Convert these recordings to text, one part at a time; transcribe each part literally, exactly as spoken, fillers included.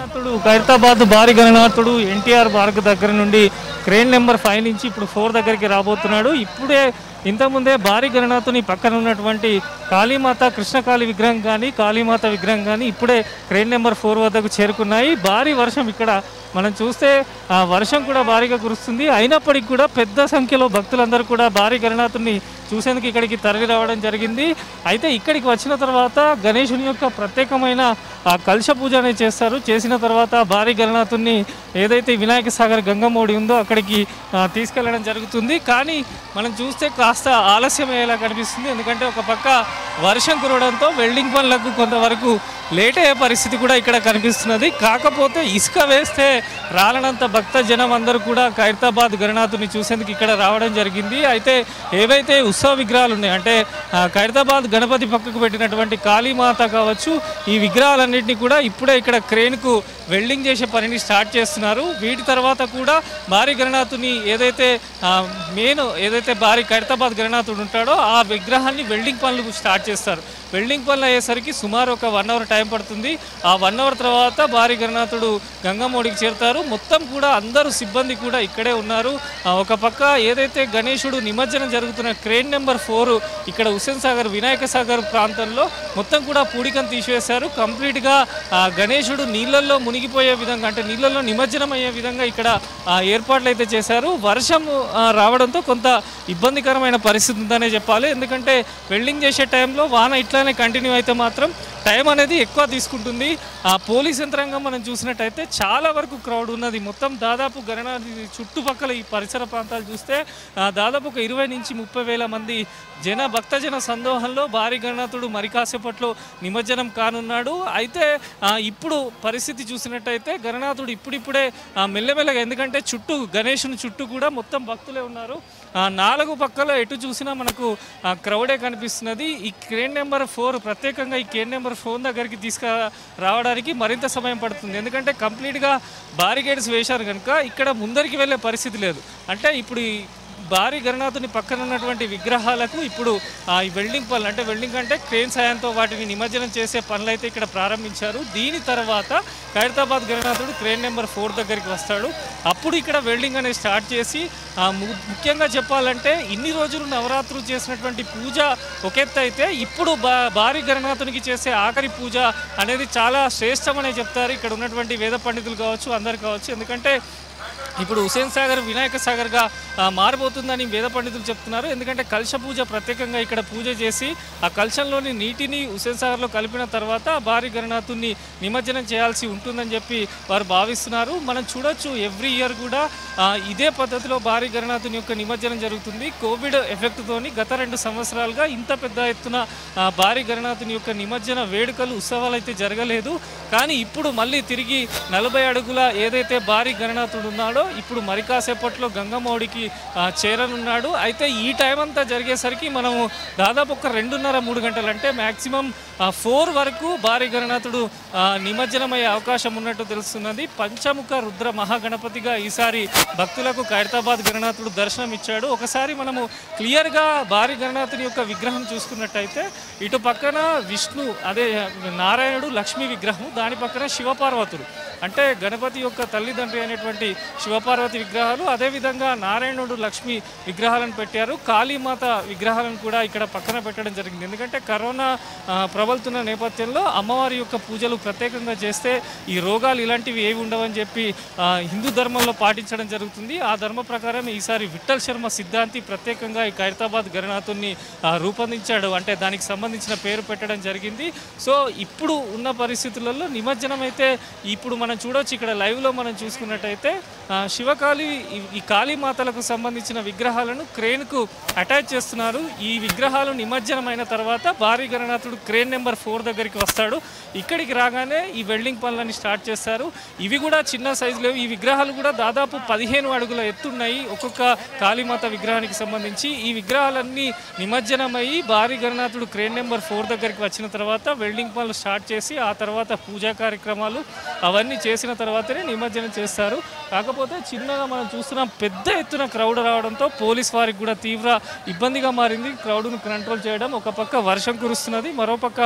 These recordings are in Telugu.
గణనాథుడు ఖైరతాబాద్ భారీ గణనాథుడు ఎన్టీఆర్ పార్క్ దగ్గర నుండి క్రేన్ నెంబర్ ఫైవ్ నుంచి ఇప్పుడు ఫోర్ దగ్గరికి రాబోతున్నాడు. ఇప్పుడే ఇంతకుముందే భారీ గణనాథుని పక్కన ఉన్నటువంటి కాళీమాత కృష్ణకాళి విగ్రహం కానీ కాళీమాత విగ్రహం కానీ ఇప్పుడే క్రేన్ నెంబర్ ఫోర్ వద్దకు చేరుకున్నాయి. భారీ వర్షం ఇక్కడ మనం చూస్తే ఆ వర్షం కూడా భారీగా కురుస్తుంది. అయినప్పటికీ కూడా పెద్ద సంఖ్యలో భక్తులందరూ కూడా భారీ గణనాథుని చూసేందుకు ఇక్కడికి తరలి రావడం జరిగింది. అయితే ఇక్కడికి వచ్చిన తర్వాత గణేశుని యొక్క ప్రత్యేకమైన ఆ కలశ పూజ అనేది చేస్తారు. చేసిన తర్వాత భారీ గణనాథుని ఏదైతే వినాయక సాగర్ గంగమోడి ఉందో అక్కడికి తీసుకెళ్లడం జరుగుతుంది. కానీ మనం చూస్తే కాస్త ఆలస్యం అయ్యేలా కనిపిస్తుంది. ఎందుకంటే ఒక పక్క వర్షం కురవడంతో వెల్డింగ్ పనులకు కొంతవరకు లేట్ అయ్యే పరిస్థితి కూడా ఇక్కడ కనిపిస్తున్నది. కాకపోతే ఇసుక వేస్తే రాలనంత భక్త జనం అందరూ కూడా ఖైరతాబాద్ గణనాథుని చూసేందుకు ఇక్కడ రావడం జరిగింది. అయితే ఏవైతే ఉత్సవ విగ్రహాలు ఉన్నాయి అంటే ఖైరతాబాద్ గణపతి పక్కకు పెట్టినటువంటి కాళీమాత కావచ్చు, ఈ విగ్రహాలన్నింటినీ కూడా ఇప్పుడే ఇక్కడ క్రేన్కు వెల్డింగ్ చేసే పనిని స్టార్ట్ చేస్తున్నారు. వీటి తర్వాత కూడా భారీ గణనాథుని ఏదైతే మెయిన్ ఏదైతే భారీ ఖైరతాబాద్ గణనాథుడు ఉంటాడో ఆ విగ్రహాన్ని వెల్డింగ్ పనులు స్టార్ట్ చేస్తారు. వెల్డింగ్ పనులు అయ్యేసరికి సుమారు ఒక వన్ అవర్ టైం పడుతుంది. ఆ వన్ అవర్ తర్వాత భారీ గణనాథుడు గంగమోడికి చేరుతారు. మొత్తం కూడా అందరూ సిబ్బంది కూడా ఇక్కడే ఉన్నారు. ఒక పక్క ఏదైతే గణేశుడు నిమజ్జనం జరుగుతున్న క్రేన్ నెంబర్ ఫోర్ ఇక్కడ హుస్సేన్ సాగర్ వినాయక సాగర్ ప్రాంతంలో మొత్తం కూడా పూడికను తీసివేశారు. కంప్లీట్గా గణేశుడు నీళ్ళల్లో మునిగిపోయే విధంగా అంటే నీళ్ళల్లో నిమజ్జనం అయ్యే విధంగా ఇక్కడ ఏర్పాట్లు అయితే చేశారు. వర్షం రావడంతో కొంత ఇబ్బందికరమైన పరిస్థితి ఉందనే చెప్పాలి. ఎందుకంటే వెల్డింగ్ చేసే టైంలో వాన ఇట్లానే కంటిన్యూ అయితే మాత్రం టైం అనేది ఎక్కువ తీసుకుంటుంది. ఆ పోలీస్ యంత్రాంగం మనం చూసినట్టయితే చాలా వరకు క్రౌడ్ ఉన్నది. మొత్తం దాదాపు గణనాథి చుట్టుపక్కల ఈ పరిసర ప్రాంతాలు చూస్తే దాదాపు ఒక ఇరవై నుంచి ముప్పై వేల మంది జన భక్తజన సందోహంలో భారీ గణనాథుడు మరి కాసేపట్లో నిమజ్జనం కానున్నాడు. అయితే ఇప్పుడు పరిస్థితి చూసినట్టయితే గణనాథుడు ఇప్పుడిప్పుడే మెల్లమెల్లగా ఎందుకంటే చుట్టూ గణేశుని చుట్టూ కూడా మొత్తం భక్తులే ఉన్నారు. నాలుగు పక్కల ఎటు చూసినా మనకు క్రౌడే కనిపిస్తున్నది. ఈ క్రేన్ నెంబర్ ఫోర్ ప్రత్యేకంగా ఈ క్రేన్ నెంబర్ ఫోర్ దగ్గరికి తీసుకు రావడానికి మరింత సమయం పడుతుంది. ఎందుకంటే కంప్లీట్గా బారికేడ్స్ వేశారు కనుక ఇక్కడ ముందరికి వెళ్ళే పరిస్థితి లేదు. అంటే ఇప్పుడు భారీ గణనాథుని పక్కన ఉన్నటువంటి విగ్రహాలకు ఇప్పుడు ఈ వెల్డింగ్ పనులు అంటే వెల్డింగ్ అంటే క్రేన్ సాయంతో వాటిని నిమజ్జనం చేసే పనులు అయితే ఇక్కడ ప్రారంభించారు. దీని తర్వాత ఖైరతాబాద్ గణనాథుడు క్రేన్ నెంబర్ ఫోర్ దగ్గరికి వస్తాడు. అప్పుడు ఇక్కడ వెల్డింగ్ అనేది స్టార్ట్ చేసి ముఖ్యంగా చెప్పాలంటే ఇన్ని రోజులు నవరాత్రులు చేసినటువంటి పూజ ఒక ఎత్తు అయితే ఇప్పుడు బా భారీ గణనాథునికి చేసే ఆఖరి పూజ అనేది చాలా శ్రేష్టమనే చెప్తారు ఇక్కడ ఉన్నటువంటి వేద పండితులు కావచ్చు అందరు కావచ్చు. ఎందుకంటే ఇప్పుడు హుస్సేన్ సాగర్ వినాయక సాగర్గా మారబోతుందని వేద పండితులు చెప్తున్నారు. ఎందుకంటే కలశ పూజ ప్రత్యేకంగా ఇక్కడ పూజ చేసి ఆ కలశంలోని నీటిని హుస్సేన్ సాగర్లో కలిపిన తర్వాత భారీ గణనాథుని నిమజ్జనం చేయాల్సి ఉంటుందని చెప్పి వారు భావిస్తున్నారు. మనం చూడొచ్చు ఎవ్రీ ఇయర్ కూడా ఇదే పద్ధతిలో భారీ గణనాథుని యొక్క నిమజ్జనం జరుగుతుంది. కోవిడ్ ఎఫెక్ట్తోని గత రెండు సంవత్సరాలుగా ఇంత పెద్ద ఎత్తున భారీ గణనాథుని యొక్క నిమజ్జన వేడుకలు ఉత్సవాలు అయితే జరగలేదు. కానీ ఇప్పుడు మళ్ళీ తిరిగి నలభై అడుగుల ఏదైతే భారీ గణనాథుడు ఉన్నాడో ఇప్పుడు మరి కాసేపట్లో గంగమోడికి చేరనున్నాడు. అయితే ఈ టైం అంతా జరిగేసరికి మనము దాదాపు ఒక రెండున్నర మూడు గంటలు అంటే మ్యాక్సిమం ఫోర్ వరకు భారీ గణనాథుడు నిమజ్జనమయ్యే అవకాశం ఉన్నట్టు తెలుస్తున్నది. పంచముఖ రుద్ర మహాగణపతిగా ఈసారి భక్తులకు ఖైరతాబాద్ గణనాథుడు దర్శనం ఇచ్చాడు. ఒకసారి మనము క్లియర్గా భారీ గణనాథుని యొక్క విగ్రహం చూసుకున్నట్టయితే ఇటు పక్కన విష్ణు అదే నారాయణుడు లక్ష్మీ విగ్రహం, దాని పక్కన శివపార్వతుడు అంటే గణపతి యొక్క తల్లిదండ్రి అయినటువంటి శివపార్వతి విగ్రహాలు, అదేవిధంగా నారాయణుడు లక్ష్మి విగ్రహాలను పెట్టారు. కాళీమాత విగ్రహాలను కూడా ఇక్కడ పక్కన పెట్టడం జరిగింది. ఎందుకంటే కరోనా ప్రబలుతున్న నేపథ్యంలో అమ్మవారి యొక్క పూజలు ప్రత్యేకంగా చేస్తే ఈ రోగాలు ఇలాంటివి ఏవి ఉండవని చెప్పి హిందూ ధర్మంలో పాటించడం జరుగుతుంది. ఆ ధర్మ ప్రకారం ఈసారి విఠల్ శర్మ సిద్ధాంతి ప్రత్యేకంగా ఈ ఖైరతాబాద్ గణనాథుని రూపొందించాడు. అంటే దానికి సంబంధించిన పేరు పెట్టడం జరిగింది. సో ఇప్పుడు ఉన్న పరిస్థితులలో నిమజ్జనం అయితే ఇప్పుడు మనం చూడవచ్చు. ఇక్కడ లైవ్లో మనం చూసుకున్నట్టయితే శివకాళి ఈ కాళీమాతలకు సంబంధించిన విగ్రహాలను క్రేన్కు అటాచ్ చేస్తున్నారు. ఈ విగ్రహాలు నిమజ్జనమైన తర్వాత భారీ గణనాథుడు క్రేన్ నెంబర్ ఫోర్ దగ్గరికి వస్తాడు. ఇక్కడికి రాగానే ఈ వెల్డింగ్ పనులని స్టార్ట్ చేస్తారు. ఇవి కూడా చిన్న సైజు లేవు. ఈ విగ్రహాలు కూడా దాదాపు పదిహేను అడుగుల ఎత్తున్నాయి ఒక్కొక్క కాళీమాత విగ్రహానికి సంబంధించి. ఈ విగ్రహాలన్నీ నిమజ్జనమయ్యి భారీ గణనాథుడు క్రేన్ నెంబర్ ఫోర్ దగ్గరికి వచ్చిన తర్వాత వెల్డింగ్ పనులు స్టార్ట్ చేసి ఆ తర్వాత పూజా కార్యక్రమాలు అవన్నీ చేసిన తర్వాతనే నిమజ్జనం చేస్తారు. కాకపోతే చిన్నగా మనం చూస్తున్నాం పెద్ద ఎత్తున క్రౌడ్ రావడంతో పోలీస్ వారికి కూడా తీవ్ర ఇబ్బందిగా మారింది క్రౌడ్ను కంట్రోల్ చేయడం. ఒక పక్క వర్షం కురుస్తున్నది, మరోపక్క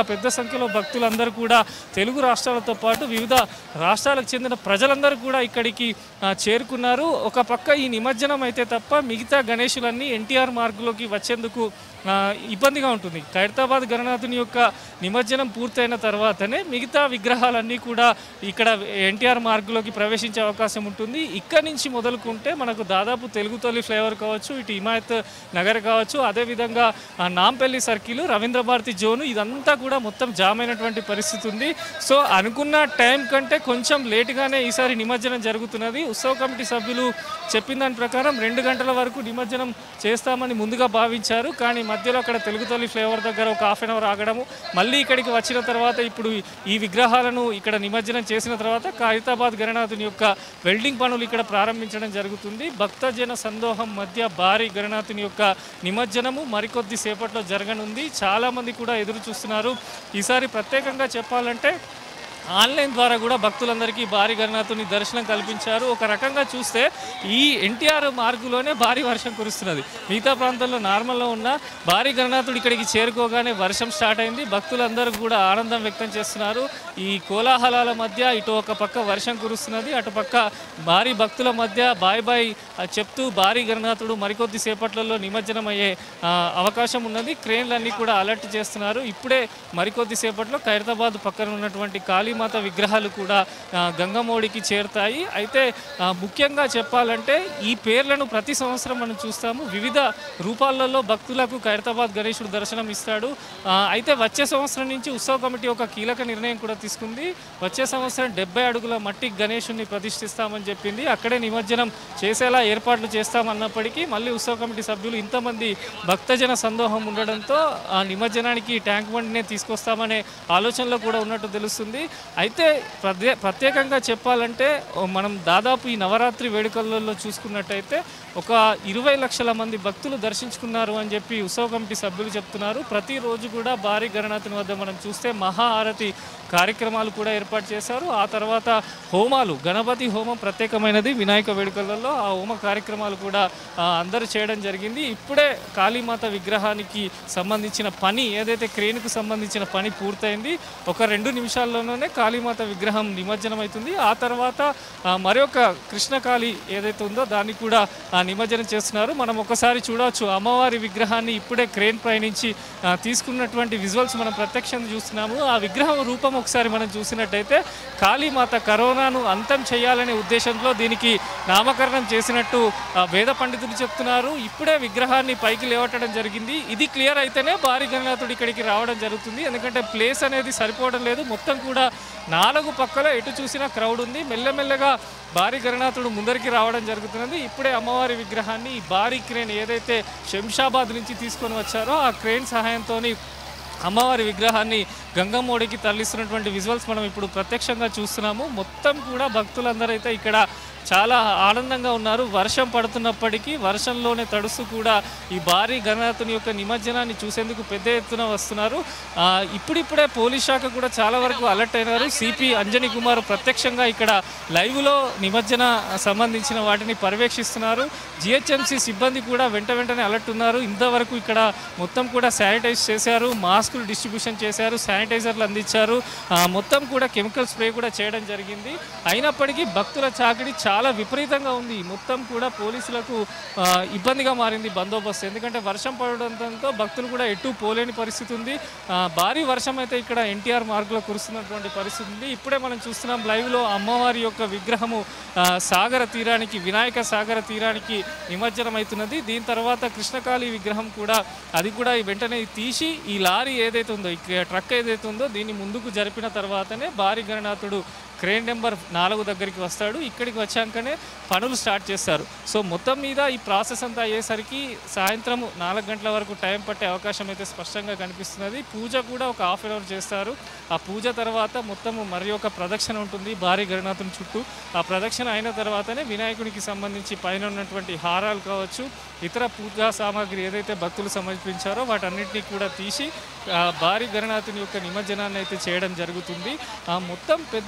పెద్ద సంఖ్యలో భక్తులందరూ కూడా తెలుగు రాష్ట్రాలతో పాటు వివిధ రాష్ట్రాలకు చెందిన ప్రజలందరూ కూడా ఇక్కడికి చేరుకున్నారు. ఒక పక్క ఈ నిమజ్జనం అయితే తప్ప మిగతా గణేశులన్నీ ఎన్టీఆర్ మార్గులోకి వచ్చేందుకు ఇబ్బందిగా ఉంటుంది. ఖైరతాబాద్ గణనాథుని యొక్క నిమజ్జనం పూర్తయిన తర్వాతనే మిగతా విగ్రహాలన్నీ కూడా ఇక్కడ ఎన్టీఆర్ మార్గులోకి ప్రవేశించే అవకాశం ఉంటుంది. ఇక్కడి నుంచి మొదలుకుంటే మనకు దాదాపు తెలుగు తొలి ఫ్లైఓవర్ కావచ్చు, ఇటు హిమాయత్ నగర్ కావచ్చు, అదేవిధంగా నాంపల్లి సర్కిల్, రవీంద్ర భారతి జోను ఇదంతా కూడా మొత్తం జామ్ అయినటువంటి పరిస్థితి ఉంది. సో అనుకున్న టైం కంటే కొంచెం లేటుగానే ఈసారి నిమజ్జనం జరుగుతున్నది. ఉత్సవ కమిటీ సభ్యులు చెప్పిన దాని ప్రకారం రెండు గంటల వరకు నిమజ్జనం చేస్తామని ముందుగా భావించారు. కానీ మధ్యలో అక్కడ తెలుగు తల్లి ఫ్లేవర్ దగ్గర ఒక హాఫ్ అన్ అవర్ ఆగడము, మళ్ళీ ఇక్కడికి వచ్చిన తర్వాత ఇప్పుడు ఈ విగ్రహాలను ఇక్కడ నిమజ్జనం చేసిన తర్వాత ఖైరతాబాద్ గణనాథుని యొక్క వెల్డింగ్ పనులు ఇక్కడ ప్రారంభించడం జరుగుతుంది. భక్తజన సందోహం మధ్య భారీ గణనాథుని యొక్క నిమజ్జనము మరికొద్ది సేపట్లో జరగనుంది. చాలామంది కూడా ఎదురు చూస్తున్నారు. ఈసారి ప్రత్యేకంగా చెప్పాలంటే ఆన్లైన్ ద్వారా కూడా భక్తులందరికీ భారీ గణనాథుని దర్శనం కల్పించారు. ఒక రకంగా చూస్తే ఈ ఎన్టీఆర్ మార్గులోనే భారీ వర్షం కురుస్తున్నది. మిగతా ప్రాంతాల్లో నార్మల్లో ఉన్న భారీ గణనాథుడు ఇక్కడికి చేరుకోగానే వర్షం స్టార్ట్ అయింది. భక్తులందరూ కూడా ఆనందం వ్యక్తం చేస్తున్నారు. ఈ కోలాహలాల మధ్య ఇటు ఒక పక్క వర్షం కురుస్తున్నది, అటు పక్క భారీ భక్తుల మధ్య బాయ్ బాయ్ చెప్తూ భారీ గణనాథుడు మరికొద్ది సేపట్లలో నిమజ్జనం అయ్యే అవకాశం ఉన్నది. క్రేన్లన్నీ కూడా అలర్ట్ చేస్తున్నారు. ఇప్పుడే మరికొద్ది సేపట్లో ఖైరతాబాద్ పక్కన ఉన్నటువంటి కాళీ మాత విగ్రహాలు కూడా గంగమోడికి చేరుతాయి. అయితే ముఖ్యంగా చెప్పాలంటే ఈ పేర్లను ప్రతి సంవత్సరం మనం చూస్తాము. వివిధ రూపాలలో భక్తులకు ఖైరతాబాద్ గణేశుడు దర్శనం ఇస్తాడు. అయితే వచ్చే సంవత్సరం నుంచి ఉత్సవ కమిటీ ఒక కీలక నిర్ణయం కూడా తీసుకుంది. వచ్చే సంవత్సరం డెబ్బై అడుగుల మట్టి గణేశుడిని ప్రతిష్ఠిస్తామని చెప్పింది. అక్కడే నిమజ్జనం చేసేలా ఏర్పాట్లు చేస్తామన్నప్పటికీ మళ్ళీ ఉత్సవ కమిటీ సభ్యులు ఇంతమంది భక్తజన సందోహం ఉండడంతో ఆ నిమజ్జనానికి ట్యాంక్ బండినే తీసుకొస్తామనే ఆలోచనలో కూడా ఉన్నట్టు తెలుస్తుంది. అయితే ప్రత్యే ప్రత్యేకంగా చెప్పాలంటే మనం దాదాపు ఈ నవరాత్రి వేడుకలలో చూసుకున్నట్టయితే ఒక ఇరవై లక్షల మంది భక్తులు దర్శించుకున్నారు అని చెప్పి ఉత్సవ కమిటీ సభ్యులు చెప్తున్నారు. ప్రతిరోజు కూడా భారీ గణనాథుని వద్ద మనం చూస్తే మహా ఆరతి కార్యక్రమాలు కూడా ఏర్పాటు చేశారు. ఆ తర్వాత హోమాలు, గణపతి హోమం ప్రత్యేకమైనది వినాయక వేడుకలలో. ఆ హోమ కార్యక్రమాలు కూడా అందరూ చేయడం జరిగింది. ఇప్పుడే కాళీమాత విగ్రహానికి సంబంధించిన పని ఏదైతే క్రేన్కు సంబంధించిన పని పూర్తయింది. ఒక రెండు నిమిషాల్లోనే కాళీమాత విగ్రహం నిమజ్జనం అవుతుంది. ఆ తర్వాత మరొక కృష్ణకాళి ఏదైతే ఉందో దాన్ని కూడా నిమజ్జనం చేస్తున్నారు. మనం ఒకసారి చూడవచ్చు అమ్మవారి విగ్రహాన్ని ఇప్పుడే క్రేన్ పై నుంచి తీసుకున్నటువంటి విజువల్స్ మనం ప్రత్యక్షంగా చూస్తున్నాము. ఆ విగ్రహం రూపం ఒకసారి మనం చూసినట్టయితే కాళీమాత కరోనాను అంతం చేయాలనే ఉద్దేశంతో దీనికి నామకరణం చేసినట్టు వేద పండితులు చెప్తున్నారు. ఇప్పుడే విగ్రహాన్ని పైకి లేవటడం జరిగింది. ఇది క్లియర్ అయితేనే భారీ గణనాథుడు ఇక్కడికి రావడం జరుగుతుంది. ఎందుకంటే ప్లేస్ అనేది సరిపోవడం లేదు. మొత్తం కూడా నాలుగు పక్కల ఎటు చూసినా క్రౌడ్ ఉంది. మెల్లమెల్లగా భారీ గణనాథుడు ముందరికి రావడం జరుగుతున్నది. ఇప్పుడే అమ్మవారి విగ్రహాన్ని భారీ క్రేన్ ఏదైతే శంషాబాద్ నుంచి తీసుకొని వచ్చారో ఆ క్రేన్ సహాయంతో అమ్మవారి విగ్రహాన్ని గంగమ్మోడికి తరలిస్తున్నటువంటి విజువల్స్ మనం ఇప్పుడు ప్రత్యక్షంగా చూస్తున్నాము. మొత్తం కూడా భక్తులందరూ అయితే ఇక్కడ చాలా ఆనందంగా ఉన్నారు. వర్షం పడుతున్నప్పటికీ వర్షంలోనే తడుస్తూ కూడా ఈ భారీ గణనాథుని యొక్క నిమజ్జనాన్ని చూసేందుకు పెద్ద ఎత్తున వస్తున్నారు. ఇప్పుడిప్పుడే పోలీస్ శాఖ కూడా చాలా వరకు అలర్ట్ అయినారు. సిపి అంజనీ కుమార్ ప్రత్యక్షంగా ఇక్కడ లైవ్లో నిమజ్జన సంబంధించిన వాటిని పర్యవేక్షిస్తున్నారు. జిహెచ్ఎంసీ సిబ్బంది కూడా వెంట వెంటనే అలర్ట్ ఉన్నారు. ఇంతవరకు ఇక్కడ మొత్తం కూడా శానిటైజ్ చేశారు, మాస్కులు డిస్ట్రిబ్యూషన్ చేశారు, శానిటైజర్లు అందించారు, మొత్తం కూడా కెమికల్ స్ప్రే కూడా చేయడం జరిగింది. అయినప్పటికీ భక్తుల చాకిడి చాలా విపరీతంగా ఉంది. మొత్తం కూడా పోలీసులకు ఇబ్బందిగా మారింది బందోబస్తు. ఎందుకంటే వర్షం పడడంతో భక్తులు కూడా ఎటు పోలేని పరిస్థితి ఉంది. భారీ వర్షం అయితే ఇక్కడ ఎన్టీఆర్ మార్గులో కురుస్తున్నటువంటి పరిస్థితి ఉంది. ఇప్పుడే మనం చూస్తున్నాం లైవ్లో అమ్మవారి యొక్క విగ్రహము సాగర తీరానికి, వినాయక సాగర తీరానికి నిమజ్జనం అవుతున్నది. దీని తర్వాత కృష్ణకాళి విగ్రహం కూడా అది కూడా వెంటనే తీసి ఈ లారీ ఏదైతే ఉందో, ఈ ట్రక్ ఏదైతే ఉందో దీన్ని ముందుకు జరిపిన తర్వాతనే భారీ గణనాథుడు క్రేన్ నెంబర్ నాలుగు దగ్గరికి వస్తాడు. ఇక్కడికి వచ్చాకనే పనులు స్టార్ట్ చేస్తారు. సో మొత్తం మీద ఈ ప్రాసెస్ అంతా అయ్యేసరికి సాయంత్రం నాలుగు గంటల వరకు టైం పట్టే అవకాశం అయితే స్పష్టంగా కనిపిస్తున్నది. పూజ కూడా ఒక హాఫ్ అన్ అవర్ చేస్తారు. ఆ పూజ తర్వాత మొత్తం మరి ఒక ప్రదక్షిణ ఉంటుంది భారీ గణనాథుని చుట్టూ. ఆ ప్రదక్షిణ అయిన తర్వాతనే వినాయకునికి సంబంధించి పైన ఉన్నటువంటి హారాలు కావచ్చు, ఇతర పూజా సామాగ్రి ఏదైతే భక్తులు సమర్పించారో వాటన్నిటినీ కూడా తీసి భారీ గణనాథుని యొక్క నిమజ్జనాన్ని అయితే చేయడం జరుగుతుంది. మొత్తం పెద్ద ఎత్తున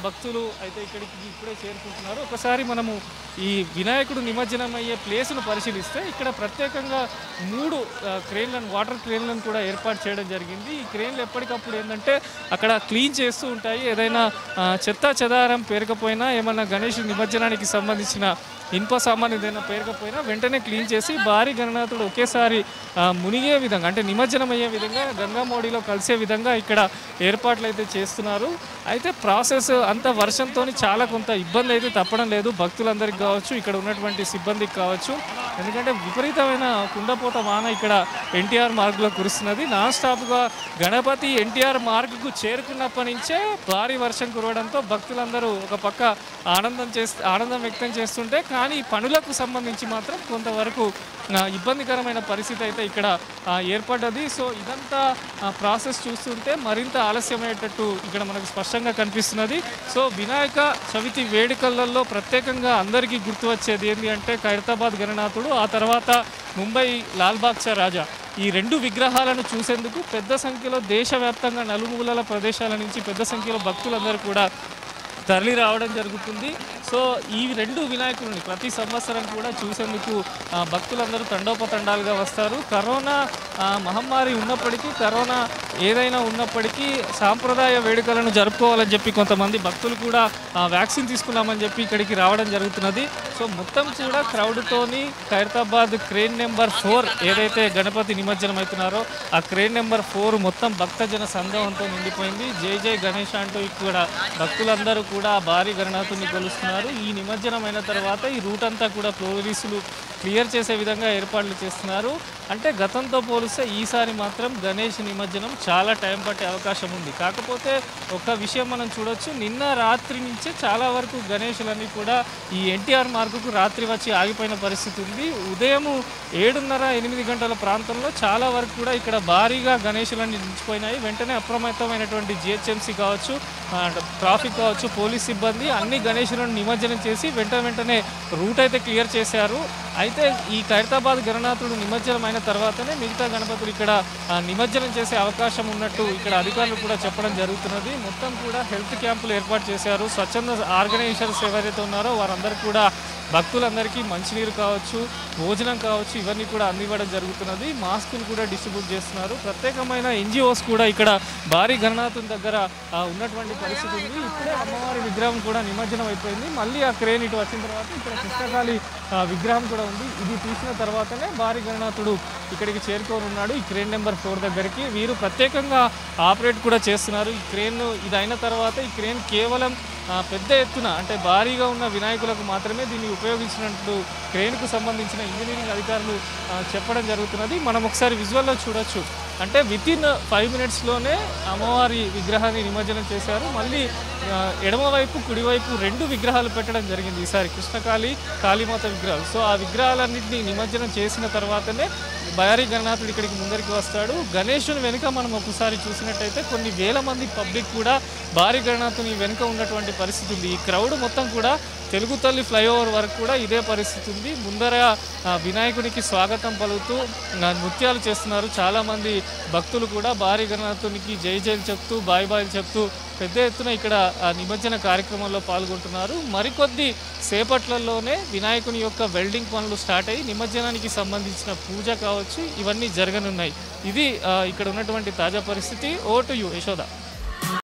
భక్తులు అయితే ఇక్కడికి ఇప్పుడే చేరుకుంటున్నారు. ఒకసారి మనము ఈ వినాయకుడు నిమజ్జనం అయ్యే ప్లేస్ను పరిశీలిస్తే ఇక్కడ ప్రత్యేకంగా మూడు క్రేన్లను వాటర్ క్రేన్లను కూడా ఏర్పాటు చేయడం జరిగింది. ఈ క్రేన్లు ఎప్పటికప్పుడు ఏంటంటే అక్కడ క్లీన్ చేస్తూ ఉంటాయి. ఏదైనా చెత్త చెదారం పేరుకపోయినా ఏమన్నా గణేష్ నిమజ్జనానికి సంబంధించిన ఇనుప సామాన్ ఏదైనా పేరుకపోయినా వెంటనే క్లీన్ చేసి భారీ గణనాథుడు ఒకేసారి మునిగే విధంగా అంటే నిమజ్జనం అయ్యే విధంగా గంగామోడిలో కలిసే విధంగా ఇక్కడ ఏర్పాట్లు అయితే చేస్తున్నారు. అయితే ప్రాసెస్ అంత వర్షంతో చాలా కొంత ఇబ్బంది అయితే తప్పడం లేదు భక్తులందరికీ కావచ్చు, ఇక్కడ ఉన్నటువంటి సిబ్బందికి కావచ్చు. ఎందుకంటే విపరీతమైన కుండపోత వాన ఇక్కడ ఎన్టీఆర్ మార్గ్లో కురుస్తున్నది. నాన్ స్టాప్గా గణపతి ఎన్టీఆర్ మార్గ్కు చేరుకున్నప్పటి నుంచే భారీ వర్షం కురవడంతో భక్తులందరూ ఒక పక్క ఆనందం చేస్తూ ఆనందం వ్యక్తం చేస్తుంటే కానీ పనులకు సంబంధించి మాత్రం కొంతవరకు ఇబ్బందికరమైన పరిస్థితి అయితే ఇక్కడ ఏర్పడ్డది. సో ఇదంతా ప్రాసెస్ చూస్తుంటే మరింత ఆలస్యమయ్యేటట్టు ఇక్కడ మనకు స్పష్టంగా కనిపిస్తున్నది. సో వినాయక చవితి వేడుకలలో ప్రత్యేకంగా అందరికీ గుర్తు వచ్చేది ఏంటి అంటే ఖైరతాబాద్ గణనాథుడు, ఆ తర్వాత ముంబై లాల్బాగ్చా రాజా. ఈ రెండు విగ్రహాలను చూసేందుకు పెద్ద సంఖ్యలో దేశవ్యాప్తంగా నలుమూలల ప్రదేశాల నుంచి పెద్ద సంఖ్యలో భక్తులందరూ కూడా తరలి రావడం జరుగుతుంది. సో ఈ రెండు వినాయకులని ప్రతి సంవత్సరం కూడా చూసేందుకు భక్తులందరూ తండోపతండాలుగా వస్తారు. కరోనా మహమ్మారి ఉన్నప్పటికీ, కరోనా ఏదైనా ఉన్నప్పటికీ సాంప్రదాయ వేడుకలను జరుపుకోవాలని చెప్పి కొంతమంది భక్తులు కూడా వ్యాక్సిన్ తీసుకున్నామని చెప్పి ఇక్కడికి రావడం జరుగుతున్నది. సో మొత్తం కూడా క్రౌడ్తోని ఖైరతాబాద్ క్రేన్ నెంబర్ ఫోర్ ఏదైతే గణపతి నిమజ్జనం అవుతున్నారో ఆ క్రేన్ నెంబర్ ఫోర్ మొత్తం భక్తజన సందోహంతో నిండిపోయింది. జై జై గణేష్ అంటూ ఇక్కడ భక్తులందరూ కూడా భారీ గణనాథుని కొలుస్తున్నారు. ఈ నిమజ్జనం అయిన తర్వాత ఈ రూట్ అంతా కూడా పోలీసులు క్లియర్ చేసే విధంగా ఏర్పాట్లు చేస్తున్నారు. అంటే గతంతో పోలిస్తే ఈసారి మాత్రం గణేష్ నిమజ్జనం చాలా టైం పట్టే అవకాశం ఉంది. కాకపోతే ఒక విషయం మనం చూడొచ్చు, నిన్న రాత్రి నుంచే చాలా వరకు గణేషులన్నీ కూడా ఈ ఎన్టీఆర్ మార్గుకు రాత్రి వచ్చి ఆగిపోయిన పరిస్థితి ఉంది. ఉదయం ఏడున్నర ఎనిమిది గంటల ప్రాంతంలో చాలా వరకు కూడా ఇక్కడ భారీగా గణేషులన్నీ నిలిచిపోయినాయి. వెంటనే అప్రమత్తమైనటువంటి జిహెచ్ఎంసీ కావచ్చు, ట్రాఫిక్ కావచ్చు, పోలీస్ సిబ్బంది అన్ని గణేషులను నిమజ్జనం చేసి వెంట వెంటనే రూట్ అయితే క్లియర్ చేశారు. అయితే ఈ ఖైరతాబాద్ గణనాథుడు నిమజ్జనం అయిన తర్వాతనే మిగతా గణపతులు ఇక్కడ నిమజ్జనం చేసే అవకాశం ఉన్నట్టు ఇక్కడ అధికారులు కూడా చెప్పడం జరుగుతున్నది. మొత్తం కూడా హెల్త్ క్యాంపులు ఏర్పాటు చేశారు. స్వచ్ఛంద ఆర్గనైజేషన్స్ ఎవరైతే ఉన్నారో వారందరూ కూడా భక్తులందరికీ మంచినీరు కావచ్చు, భోజనం కావచ్చు, ఇవన్నీ కూడా అందివ్వడం జరుగుతున్నది. మాస్కులు కూడా డిస్ట్రిబ్యూట్ చేస్తున్నారు. ప్రత్యేకమైన ఎన్జిఓస్ కూడా ఇక్కడ భారీ గణనాథుని దగ్గర ఉన్నటువంటి పరిస్థితి ఉంది. ఇప్పుడే అమ్మవారి విగ్రహం కూడా నిమజ్జనం అయిపోయింది. మళ్ళీ ఆ క్రేన్ ఇటు వచ్చిన తర్వాత ఇక్కడ కృష్ణకాళి విగ్రహం కూడా ఉంది. ఇది తీసిన తర్వాతనే భారీ గణనాథుడు ఇక్కడికి చేరుకొని ఉన్నాడు ఈ క్రేన్ నెంబర్ ఫోర్ దగ్గరికి. వీరు ప్రత్యేకంగా ఆపరేట్ కూడా చేస్తున్నారు. ఈ క్రేన్ ఇది అయిన తర్వాత ఈ క్రేన్ కేవలం పెద్ద ఎత్తున అంటే భారీగా ఉన్న వినాయకులకు మాత్రమే దీన్ని ఉపయోగించినట్టు క్రేన్కు సంబంధించిన ఇంజనీరింగ్ అధికారులు చెప్పడం జరుగుతున్నది. మనం ఒకసారి విజువల్లో చూడొచ్చు. అంటే వితిన్ ఫైవ్ మినిట్స్లోనే అమ్మవారి విగ్రహాన్ని నిమజ్జనం చేశారు. మళ్ళీ ఎడమవైపు కుడివైపు రెండు విగ్రహాలు పెట్టడం జరిగింది ఈసారి, కృష్ణకాళి కాళీమాత విగ్రహాలు. సో ఆ విగ్రహాలన్నింటినీ నిమజ్జనం చేసిన తర్వాతనే భారీ గణనాథుడు ఇక్కడికి ముందరికి వస్తాడు. గణేశుని వెనుక మనం ఒకసారి చూసినట్టయితే కొన్ని వేల మంది పబ్లిక్ కూడా భారీ గణనాథుని వెనుక ఉన్నటువంటి పరిస్థితి ఉంది. ఈ క్రౌడ్ మొత్తం కూడా తెలుగు తల్లి ఫ్లైఓవర్ వరకు కూడా ఇదే పరిస్థితి ఉంది. ముందర వినాయకునికి స్వాగతం పలుకుతూ నృత్యాలు చేస్తున్నారు. చాలామంది భక్తులు కూడా భారీ గణనాథునికి జై జైలు చెప్తూ బాయ్ బాయ్లు చెప్తూ పెద్ద ఎత్తున ఇక్కడ నిమజ్జన కార్యక్రమంలో పాల్గొంటున్నారు. మరికొద్ది సేపట్లలోనే వినాయకుని యొక్క వెల్డింగ్ పనులు స్టార్ట్ అయ్యి నిమజ్జనానికి సంబంధించిన పూజ కావచ్చు ఇవన్నీ జరగనున్నాయి. ఇది ఇక్కడ ఉన్నటువంటి తాజా పరిస్థితి. Over to you Yashoda.